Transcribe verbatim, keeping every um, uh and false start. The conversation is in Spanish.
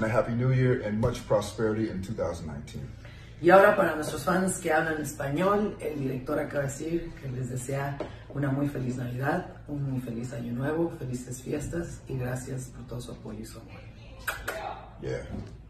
and a Happy New Year and much prosperity in two thousand nineteen. Y ahora para nuestros fans que hablan español, el director acaba de decir que les desea una muy feliz Navidad, un muy feliz Año Nuevo, felices fiestas y gracias por todo su apoyo y su amor. Yeah.